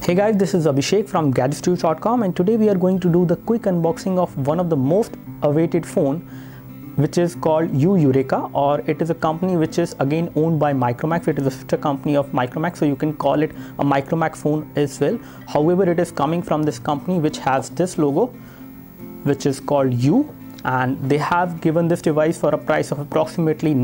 Hey guys, this is Abhishek from GadgetStudios.com, and today we are going to do the quick unboxing of one of the most awaited phone, which is called Eureka, or it is a company which is again owned by Micromax. It is a sister company of Micromax, so you can call it a Micromax phone as well. However, it is coming from this company which has this logo, which is called U, and they have given this device for a price of approximately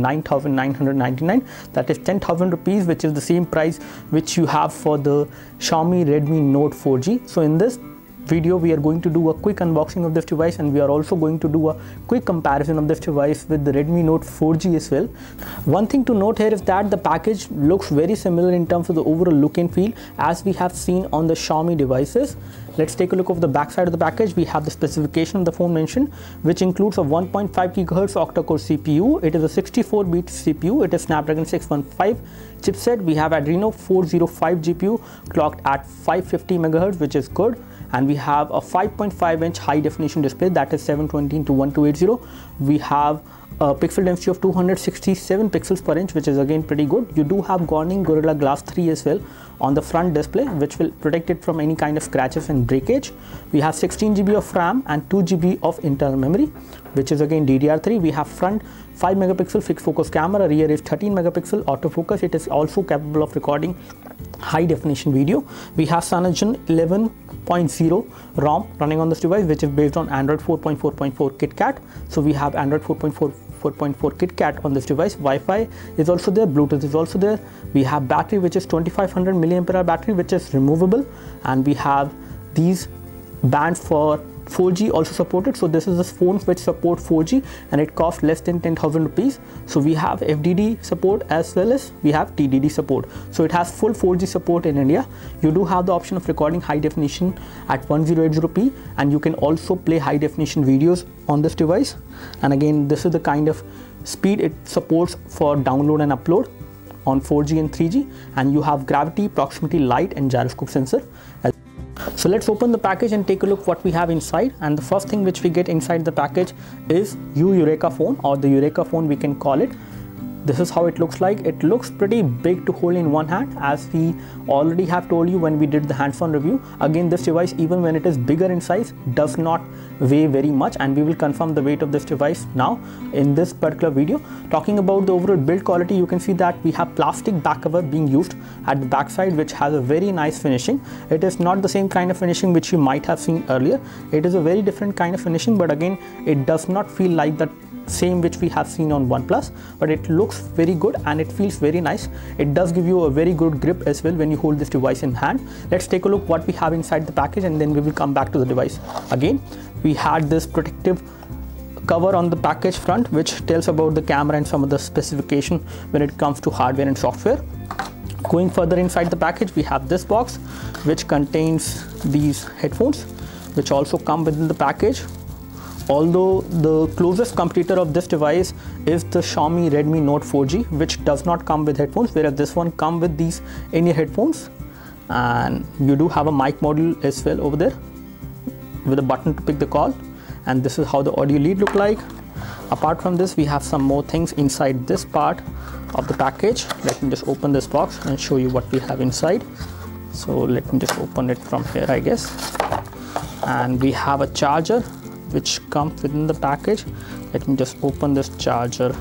9,999. that is 10,000 rupees, which is the same price which you have for the Xiaomi Redmi Note 4G. So in this video we are going to do a quick unboxing of this device, and we are also going to do a quick comparison of this device with the Redmi Note 4G as well. One thing to note here is that the package looks very similar in terms of the overall look and feel as we have seen on the Xiaomi devices. Let's take a look of the back side of the package. We have the specification of the phone mentioned, which includes a 1.5 GHz octa-core CPU. It is a 64-bit CPU. It is Snapdragon 615 chipset. We have Adreno 405 GPU clocked at 550 MHz, which is good. And we have a 5.5-inch high definition display, that is 720x1280. We have a pixel density of 267 pixels per inch, which is again pretty good. You do have Corning Gorilla Glass 3 as well on the front display, which will protect it from any kind of scratches and breakage. We have 16 GB of RAM and 2 GB of internal memory, which is again DDR3. We have front 5 megapixel fixed focus camera, rear is 13 megapixel autofocus. It is also capable of recording high definition video. We have Cyanogen 11.0 ROM running on this device, which is based on Android 4.4.4 KitKat. So we have Android 4.4 KitKat on this device. Wi-Fi is also there, Bluetooth is also there. We have battery, which is 2500 mAh battery, which is removable, and we have these bands for 4G also supported. So this is a phone which supports 4G, and it costs less than 10,000 rupees. So we have FDD support as well as we have TDD support. So it has full 4G support in India. You do have the option of recording high definition at 1080p, and you can also play high definition videos on this device. And again, this is the kind of speed it supports for download and upload on 4G and 3G. And you have gravity, proximity, light, and gyroscope sensor. So let's open the package and take a look what we have inside. And the first thing which we get inside the package is Eureka phone, or the Eureka phone we can call it. This is how it looks like. It looks pretty big to hold in one hand, as we already have told you when we did the hands-on review. Again, this device, even when it is bigger in size, does not weigh very much, and we will confirm the weight of this device now in this particular video. Talking about the overall build quality, you can see that we have plastic back cover being used at the back side, which has a very nice finishing. It is not the same kind of finishing which you might have seen earlier. It is a very different kind of finishing, but again, it does not feel like that same which we have seen on OnePlus, but it looks very good and it feels very nice. It does give you a very good grip as well when you hold this device in hand. Let's take a look what we have inside the package, and then we will come back to the device. Again, we had this protective cover on the package front, which tells about the camera and some of the specification when it comes to hardware and software. Going further inside the package, we have this box which contains these headphones, which also come within the package. Although the closest competitor of this device is the Xiaomi Redmi Note 4G, which does not come with headphones, whereas this one comes with these in-ear headphones. And you do have a mic module as well over there with a button to pick the call. And this is how the audio lead look like. Apart from this, we have some more things inside this part of the package. Let me just open this box and show you what we have inside. So let me just open it from here, I guess. And we have a charger which comes within the package. Let me just open this charger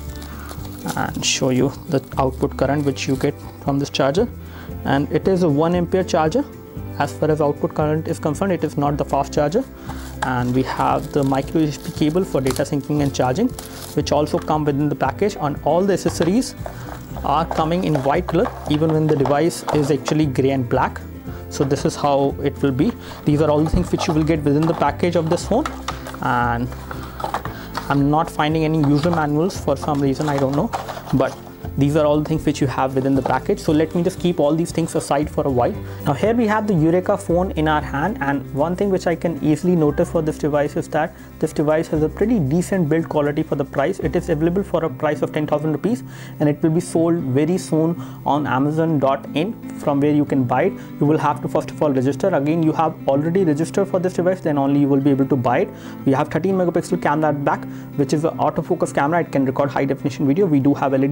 and show you the output current which you get from this charger. And it is a 1 ampere charger. As far as output current is concerned, it is not the fast charger. And we have the micro USB cable for data syncing and charging, which also come within the package. And all the accessories are coming in white color, even when the device is actually gray and black. So this is how it will be. These are all the things which you will get within the package of this phone. And I'm not finding any user manuals for some reason, I don't know, but these are all the things which you have within the package. So let me just keep all these things aside for a while. Now here we have the Eureka phone in our hand, and one thing which I can easily notice for this device is that this device has a pretty decent build quality for the price. It is available for a price of 10,000 rupees, and it will be sold very soon on Amazon.in, from where you can buy it. You will have to first of all register. Again, you have already registered for this device, then only you will be able to buy it. We have 13 megapixel camera at back, which is an autofocus camera. It can record high definition video. We do have LED flash as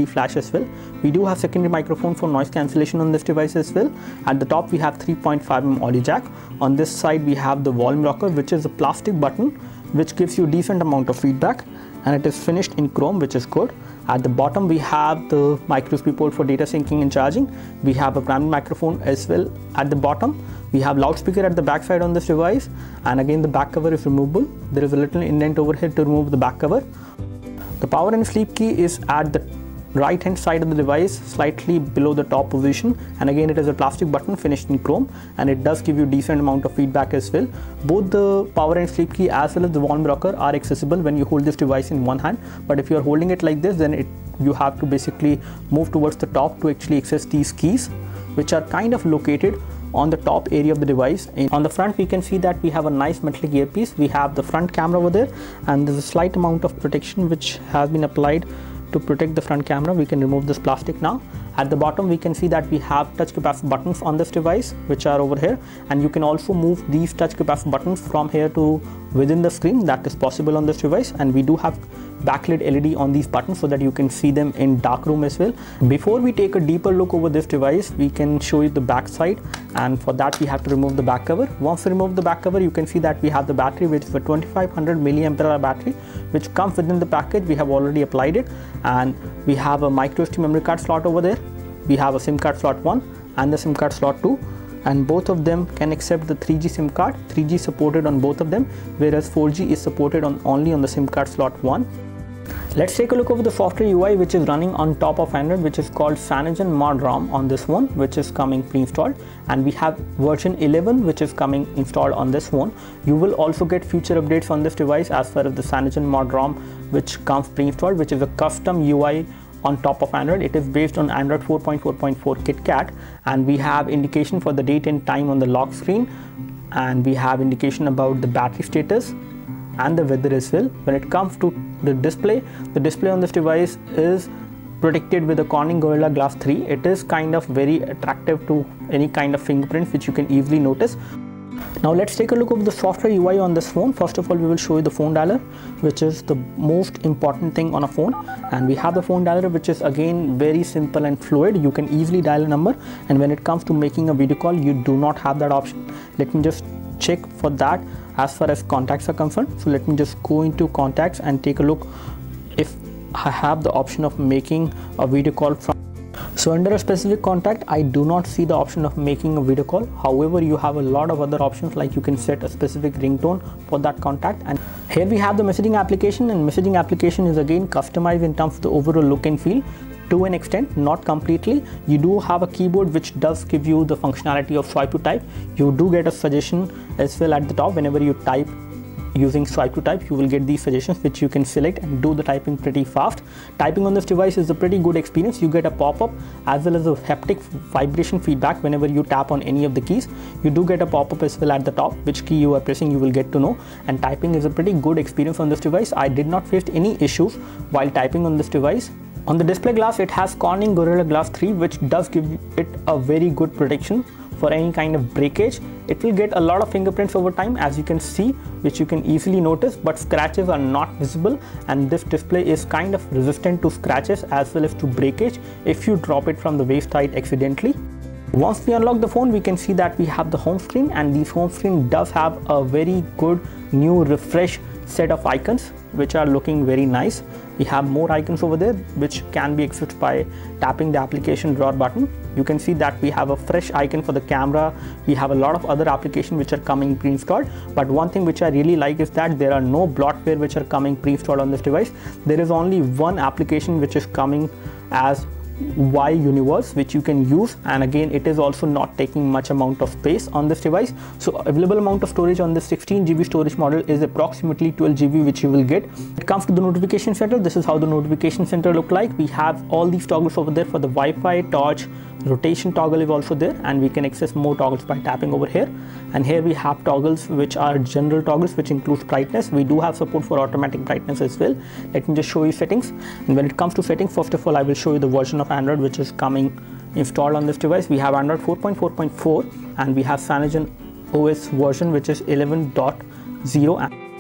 as well. We do have secondary microphone for noise cancellation on this device as well. At the top we have 3.5mm audio jack. On this side we have the volume rocker, which is a plastic button which gives you decent amount of feedback, and it is finished in chrome, which is good. At the bottom we have the micro USB port for data syncing and charging. We have a primary microphone as well at the bottom. We have loudspeaker at the back side on this device, and again the back cover is removable. There is a little indent over here to remove the back cover. The power and sleep key is at the right hand side of the device, slightly below the top position, and again it is a plastic button finished in chrome, and it does give you decent amount of feedback as well. Both the power and sleep key as well as the volume rocker are accessible when you hold this device in one hand, but if you are holding it like this, then you have to basically move towards the top to actually access these keys, which are kind of located on the top area of the device. And on the front we can see that we have a nice metallic earpiece. We have the front camera over there, and there's a slight amount of protection which has been applied to protect the front camera. We can remove this plastic now. At the bottom we can see that we have touch capacitive buttons on this device, which are over here, and you can also move these touch capacitive buttons from here to within the screen. That is possible on this device, and we do have backlit LED on these buttons so that you can see them in dark room as well. Before we take a deeper look over this device, we can show you the back side, and for that we have to remove the back cover. Once we remove the back cover, you can see that we have the battery, which is a 2500 mAh battery, which comes within the package. We have already applied it, and we have a micro SD memory card slot over there. We have a SIM card slot 1 and the SIM card slot 2, and both of them can accept the 3G SIM card. 3G supported on both of them, whereas 4G is supported only on the SIM card slot 1. Let's take a look over the software UI, which is running on top of Android, which is called CyanogenMod ROM on this one, which is coming pre-installed, and we have version 11 which is coming installed on this one. You will also get future updates on this device as far as the CyanogenMod ROM, which comes pre-installed, which is a custom UI on top of Android. It is based on Android 4.4.4 KitKat, and we have indication for the date and time on the lock screen, and we have indication about the battery status and the weather as well. When it comes to the display on this device is protected with a Corning Gorilla Glass 3. It is kind of very attractive to any kind of fingerprints which you can easily notice. Now let's take a look of the software UI on this phone. First of all, we will show you the phone dialer, which is the most important thing on a phone, and we have the phone dialer, which is again very simple and fluid. You can easily dial a number, and when it comes to making a video call, you do not have that option. Let me just check for that as far as contacts are concerned. So let me just go into contacts and take a look if I have the option of making a video call from. So under a specific contact, I do not see the option of making a video call. However, you have a lot of other options, like you can set a specific ringtone for that contact. And here we have the messaging application, and messaging application is again customized in terms of the overall look and feel to an extent, not completely. You do have a keyboard which does give you the functionality of swipe to type. You do get a suggestion as well at the top. Whenever you type using swipe to type, you will get these suggestions which you can select and do the typing pretty fast. Typing on this device is a pretty good experience. You get a pop-up as well as a haptic vibration feedback whenever you tap on any of the keys. You do get a pop-up as well at the top, which key you are pressing you will get to know, and typing is a pretty good experience on this device. I did not face any issues while typing on this device. On the display glass, it has Corning Gorilla Glass 3, which does give it a very good protection for any kind of breakage. It will get a lot of fingerprints over time, as you can see, which you can easily notice, but scratches are not visible, and this display is kind of resistant to scratches as well as to breakage if you drop it from the waist height accidentally. Once we unlock the phone, we can see that we have the home screen, and this home screen does have a very good new refresh set of icons which are looking very nice. We have more icons over there which can be accessed by tapping the application drawer button. You can see that we have a fresh icon for the camera. We have a lot of other applications which are coming pre-installed, but one thing which I really like is that there are no bloatware which are coming pre-installed on this device. There is only one application which is coming as Y Universe, which you can use, and again it is also not taking much amount of space on this device. So available amount of storage on this 16GB storage model is approximately 12GB, which you will get. It comes to the notification center. This is how the notification center look like. We have all these toggles over there for the Wi-Fi, torch, rotation toggle is also there, and we can access more toggles by tapping over here. And here we have toggles which are general toggles, which includes brightness. We do have support for automatic brightness as well. Let me just show you settings. And when it comes to settings, first of all, I will show you the version of Android which is coming installed on this device. We have Android 4.4.4 and we have Cyanogen OS version which is 11.0.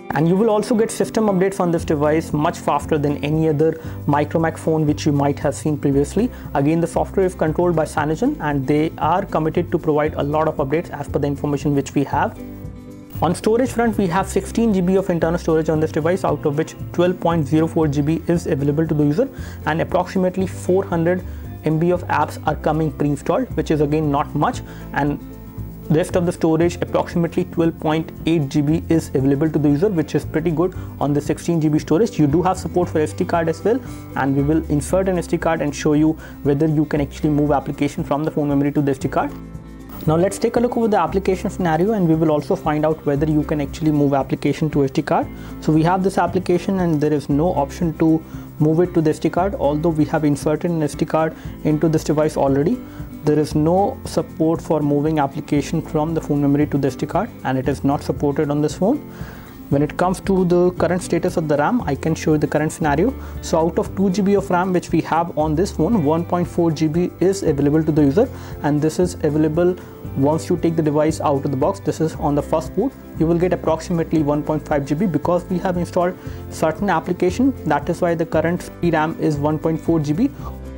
And you will also get system updates on this device much faster than any other Micromax phone which you might have seen previously. Again, the software is controlled by Cyanogen and they are committed to provide a lot of updates as per the information which we have. On storage front, we have 16 GB of internal storage on this device, out of which 12.04 GB is available to the user, and approximately 400 MB of apps are coming pre-installed, which is again not much, and rest of the storage, approximately 12.8 GB, is available to the user, which is pretty good on the 16 GB storage. You do have support for SD card as well, and we will insert an SD card and show you whether you can actually move application from the phone memory to the SD card. Now let's take a look over the application scenario, and we will also find out whether you can actually move application to SD card. So we have this application and there is no option to move it to the SD card, although we have inserted an SD card into this device already. There is no support for moving application from the phone memory to the SD card, and it is not supported on this phone. When it comes to the current status of the RAM, I can show you the current scenario. So out of 2 GB of RAM which we have on this phone, 1.4 GB is available to the user, and this is available once you take the device out of the box. This is on the first boot. You will get approximately 1.5 GB because we have installed certain application. That is why the current RAM is 1.4 GB.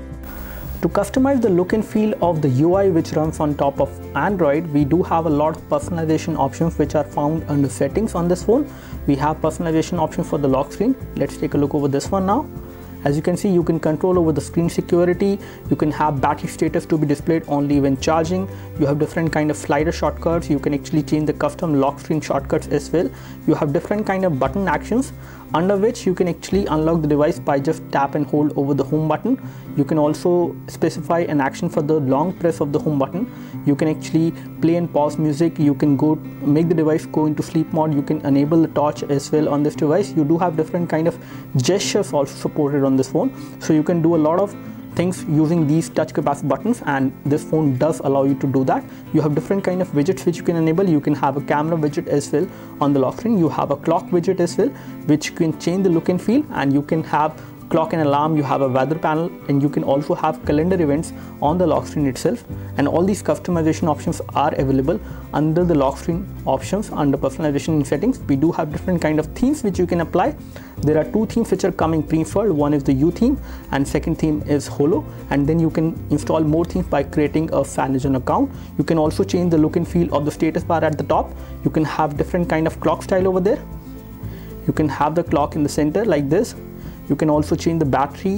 To customize the look and feel of the UI which runs on top of Android, we do have a lot of personalization options which are found under settings on this phone. We have personalization options for the lock screen. Let's take a look over this one now. As you can see, you can control over the screen security. You can have battery status to be displayed only when charging. You have different kind of slider shortcuts. You can actually change the custom lock screen shortcuts as well. You have different kind of button actions under which you can actually unlock the device by just tap and hold over the home button. You can also specify an action for the long press of the home button. You can actually play and pause music. You can make the device go into sleep mode. You can enable the torch as well on this device. You do have different kind of gestures also supported on this phone, so you can do a lot of things using these touch capacitive buttons, and this phone does allow you to do that. You have different kind of widgets which you can enable. You can have a camera widget as well on the lock screen. You have a clock widget as well which can change the look and feel, and you can have clock and alarm. You have a weather panel, and you can also have calendar events on the lock screen itself. And all these customization options are available under the lock screen options under personalization in settings. We do have different kind of themes which you can apply. There are 2 themes which are coming pre-installed. One is the U theme and second theme is Holo, and then you can install more themes by creating a Cyanogen account. You can also change the look and feel of the status bar at the top. You can have different kind of clock style over there. You can have the clock in the center like this. You can also change the battery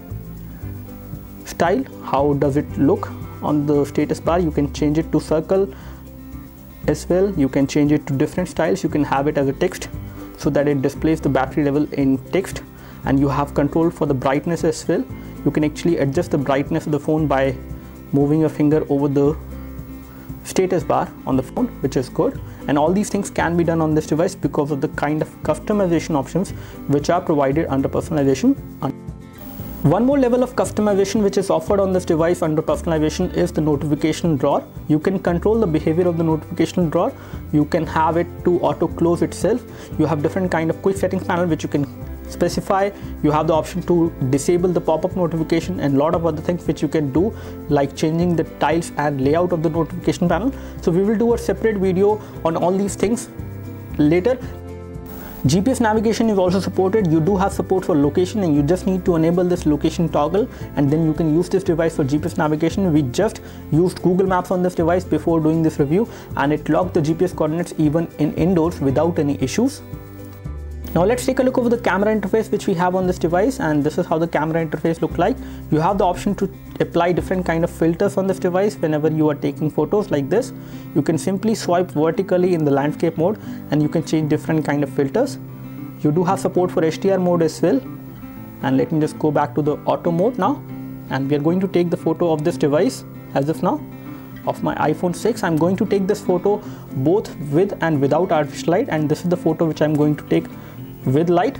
style. How does it look on the status bar? You can change it to circle as well. You can change it to different styles. You can have it as a text so that it displays the battery level in text, and you have control for the brightness as well. You can actually adjust the brightness of the phone by moving your finger over the status bar on the phone, which is good. And all these things can be done on this device because of the kind of customization options which are provided under personalization. One more level of customization which is offered on this device under personalization is the notification drawer. You can control the behavior of the notification drawer. You can have it to auto close itself. You have different kind of quick settings panel which you can specify. You have the option to disable the pop-up notification and a lot of other things which you can do, like changing the tiles and layout of the notification panel. So we will do a separate video on all these things later. GPS navigation is also supported. You do have support for location, and you just need to enable this location toggle, and then you can use this device for GPS navigation. We just used Google Maps on this device before doing this review, and it logged the GPS coordinates even in indoors without any issues. Now let's take a look over the camera interface which we have on this device, and this is how the camera interface look like. You have the option to apply different kind of filters on this device whenever you are taking photos like this. You can simply swipe vertically in the landscape mode and you can change different kind of filters. You do have support for HDR mode as well. And let me just go back to the auto mode now, and we are going to take the photo of this device as of now of my iPhone 6. I'm going to take this photo both with and without artificial light, and this is the photo which I'm going to take with light.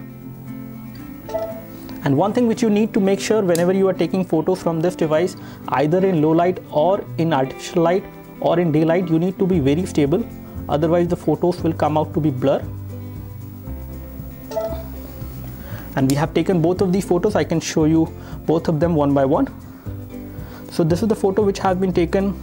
And one thing which you need to make sure whenever you are taking photos from this device, either in low light or in artificial light or in daylight, you need to be very stable, otherwise the photos will come out to be blur. And we have taken both of these photos. I can show you both of them one by one. So this is the photo which has been taken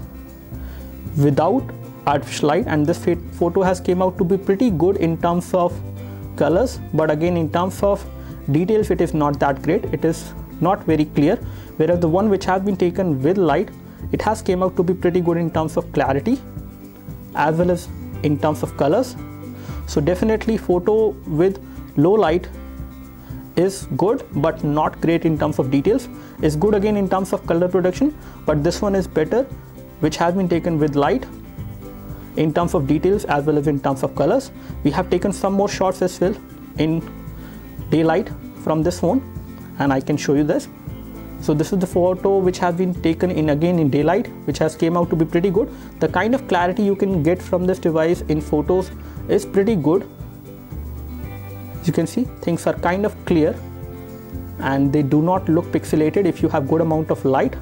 without artificial light, and this photo has came out to be pretty good in terms of colors, but again in terms of details it is not that great. It is not very clear, whereas the one which has been taken with light, it has came out to be pretty good in terms of clarity as well as in terms of colors. So definitely photo with low light is good but not great in terms of details. It's good again in terms of color production, but this one is better which has been taken with light in terms of details as well as in terms of colors. We have taken some more shots as well in daylight from this phone, and I can show you this. So this is the photo which has been taken in daylight, which has came out to be pretty good. The kind of clarity you can get from this device in photos is pretty good. As you can see, things are kind of clear and they do not look pixelated if you have good amount of light.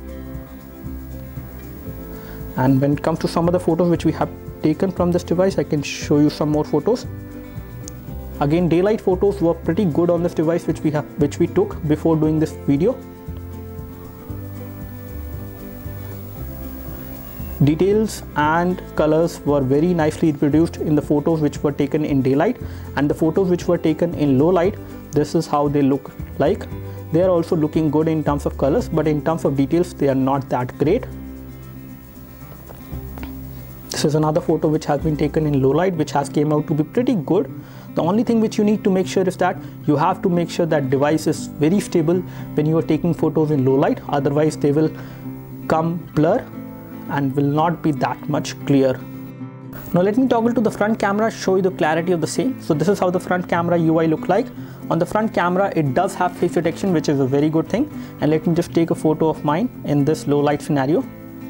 And when it comes to some of the photos which we have taken from this device, I can show you some more photos. Again, daylight photos were pretty good on this device which we took before doing this video. Details and colors were very nicely reproduced in the photos which were taken in daylight, and the photos which were taken in low light, this is how they look like. They are also looking good in terms of colors, but in terms of details they are not that great. This is another photo which has been taken in low light, which has came out to be pretty good. The only thing which you need to make sure is that you have to make sure that device is very stable when you are taking photos in low light, otherwise they will come blur and will not be that much clear. Now let me toggle to the front camera, show you the clarity of the same. So this is how the front camera UI look like. On the front camera it does have face detection, which is a very good thing. And let me just take a photo of mine in this low light scenario.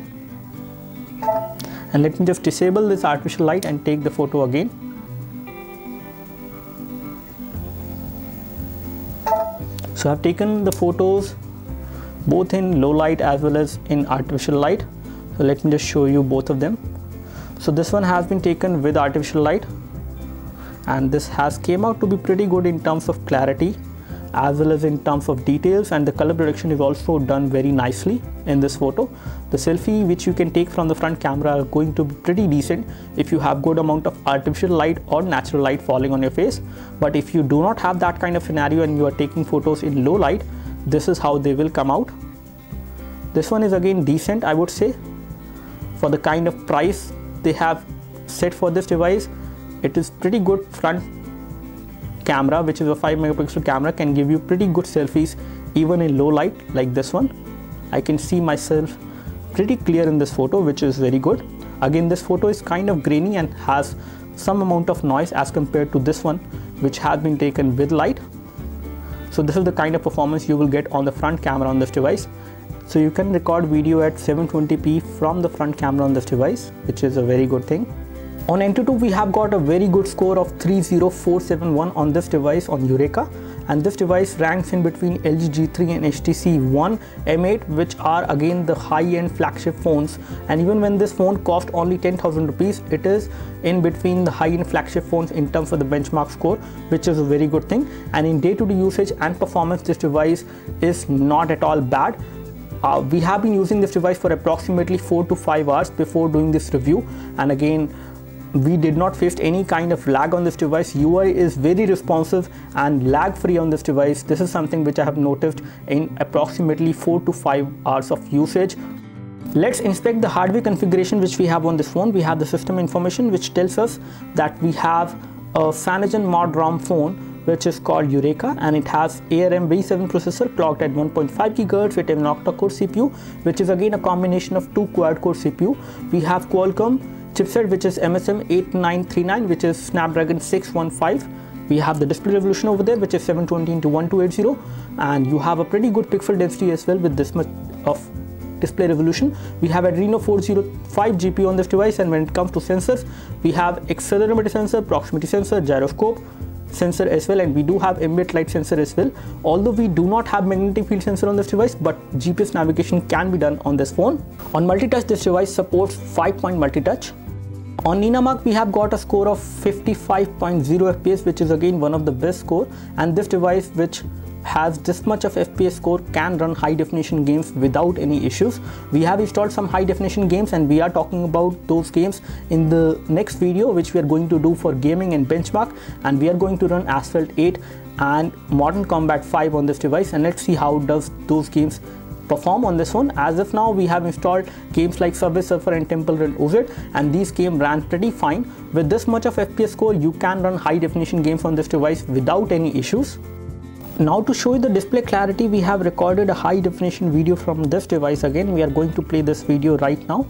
And let me just disable this artificial light and take the photo again. So I've taken the photos both in low light as well as in artificial light. So let me just show you both of them. So this one has been taken with artificial light, and this has came out to be pretty good in terms of clarity as well as in terms of details, and the color production is also done very nicely in this photo. The selfie which you can take from the front camera are going to be pretty decent if you have good amount of artificial light or natural light falling on your face. But if you do not have that kind of scenario and you are taking photos in low light, this is how they will come out. This one is again decent, I would say. For the kind of price they have set for this device, it is pretty good. Front camera, which is a 5 megapixel camera, can give you pretty good selfies even in low light like this one. I can see myself pretty clear in this photo, which is very good. Again, this photo is kind of grainy and has some amount of noise as compared to this one which has been taken with light. So this is the kind of performance you will get on the front camera on this device. So you can record video at 720p from the front camera on this device, which is a very good thing. On AnTuTu we have got a very good score of 30471 on this device on Eureka, and this device ranks in between LG G3 and HTC One M8, which are again the high-end flagship phones. And even when this phone cost only 10,000 rupees, it is in between the high-end flagship phones in terms of the benchmark score, which is a very good thing. And in day-to-day usage and performance, this device is not at all bad. We have been using this device for approximately 4 to 5 hours before doing this review, and again we did not face any kind of lag on this device. UI is very responsive and lag free on this device. This is something which I have noticed in approximately 4 to 5 hours of usage. Let's inspect the hardware configuration which we have on this phone. We have the system information which tells us that we have a Cyanogen Mod ROM phone which is called Eureka, and it has ARM V7 processor clocked at 1.5 GHz with an octa-core CPU, which is again a combination of 2 quad-core CPU. We have Qualcomm chipset which is MSM 8939, which is Snapdragon 615. We have the display resolution over there, which is 720x1280, and you have a pretty good pixel density as well with this much of display resolution. We have Adreno 405 GPU on this device, and when it comes to sensors, we have accelerometer sensor, proximity sensor, gyroscope sensor as well, and we do have ambient light sensor as well. Although we do not have magnetic field sensor on this device, but GPS navigation can be done on this phone. On multi-touch, this device supports 5-point multi-touch. On Ninamark, we have got a score of 55.0 FPS, which is again one of the best score, and this device which has this much of FPS score can run high definition games without any issues. We have installed some high definition games and we are talking about those games in the next video, which we are going to do for gaming and benchmark, and we are going to run Asphalt 8 and Modern Combat 5 on this device, and let's see how does those games perform on this one. As of now, we have installed games like Subway Surfer and Temple Run OZ, and these games ran pretty fine. With this much of FPS score, you can run high definition games on this device without any issues. Now to show you the display clarity, we have recorded a high definition video from this device. Again, we are going to play this video right now.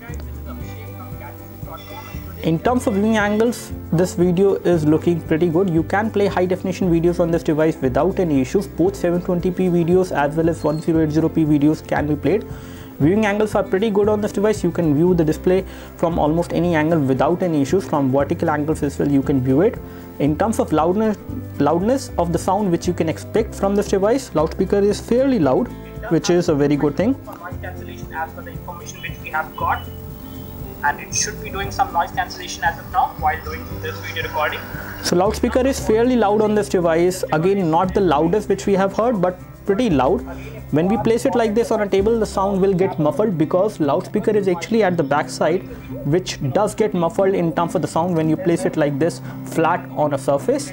In terms of viewing angles, this video is looking pretty good. You can play high definition videos on this device without any issues. Both 720p videos as well as 1080p videos can be played. Viewing angles are pretty good on this device. You can view the display from almost any angle without any issues. From vertical angles as well, you can view it. In terms of loudness of the sound which you can expect from this device, loudspeaker is fairly loud, which is a very good thing. For noise cancellation, as per the information which we have got, and it should be doing some noise cancellation as of now while doing this video recording. So loudspeaker is fairly loud on this device. Again, not the loudest which we have heard, but pretty loud. When we place it like this on a table, the sound will get muffled because loudspeaker is actually at the back side, which does get muffled in terms of the sound when you place it like this flat on a surface.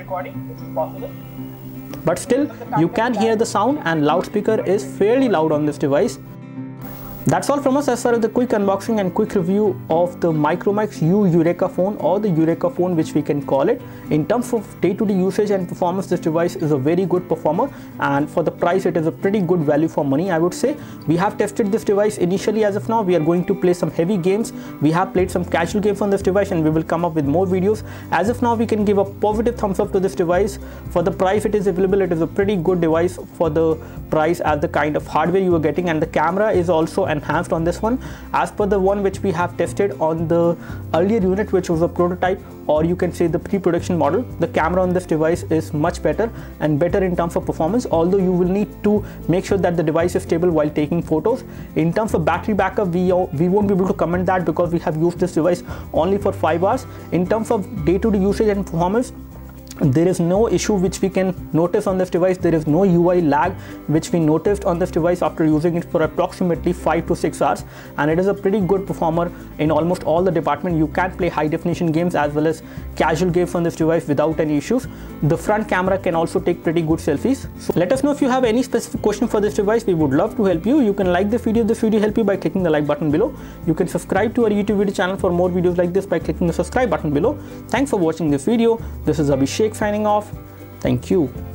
But still, you can hear the sound, and loudspeaker is fairly loud on this device. That's all from us as far as the quick unboxing and quick review of the Micromax U Eureka phone, or the Eureka phone which we can call it. In terms of day-to-day usage and performance, this device is a very good performer, and for the price it is a pretty good value for money, I would say. We have tested this device initially. As of now, we are going to play some heavy games. We have played some casual games on this device, and we will come up with more videos. As of now, we can give a positive thumbs up to this device. For the price it is available, it is a pretty good device for the price as the kind of hardware you are getting, and the camera is also enhanced on this one as per the one which we have tested on the earlier unit, which was a prototype, or you can say the pre-production model. The camera on this device is much better and better in terms of performance, although you will need to make sure that the device is stable while taking photos. In terms of battery backup, we won't be able to comment that because we have used this device only for 5 hours. In terms of day-to-day usage and performance, there is no issue which we can notice on this device. There is no UI lag which we noticed on this device after using it for approximately 5 to 6 hours, and it is a pretty good performer in almost all the department. You can play high definition games as well as casual games on this device without any issues. The front camera can also take pretty good selfies. So let us know if you have any specific question for this device. We would love to help you. You can like this video if this video helped you by clicking the like button below. You can subscribe to our YouTube video channel for more videos like this by clicking the subscribe button below. Thanks for watching this video. This is Abhishek signing off. Thank you.